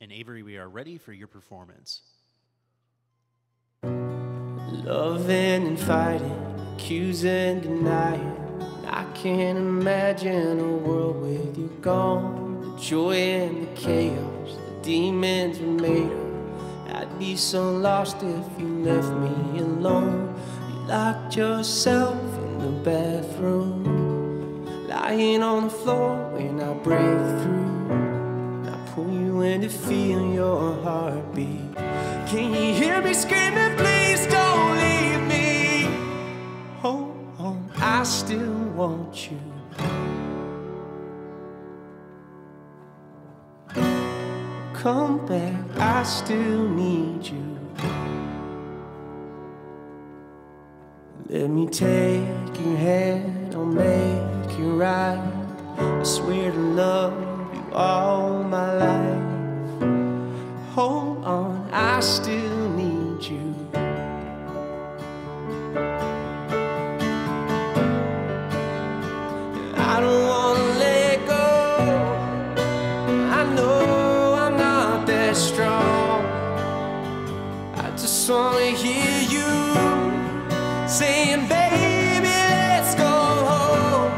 And Avery, we are ready for your performance. Loving and fighting, accusing, denying. I can't imagine a world with you gone. The joy and the chaos, the demons were made of. I'd be so lost if you left me alone. You locked yourself in the bathroom, lying on the floor when I break through. I pull you in to feel your heartbeat. Can you hear me screaming, please don't leave me? Hold on, I still want you. Come back, I still need you. Let me take your hand, I'll make it right. I swear to love you all my life. Hold on, I still need you. I don't wanna let go. I know I'm not that strong. I just wanna hear you saying, baby, let's go home.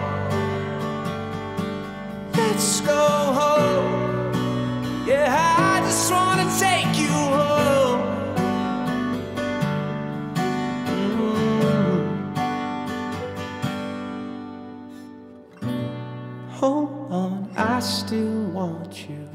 Let's go home. Yeah, I just wanna take you home. Hold on, I still want you.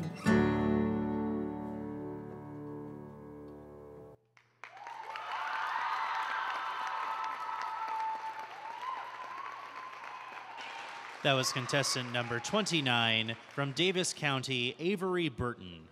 That was contestant number 29 from Davis County, Avery Burton.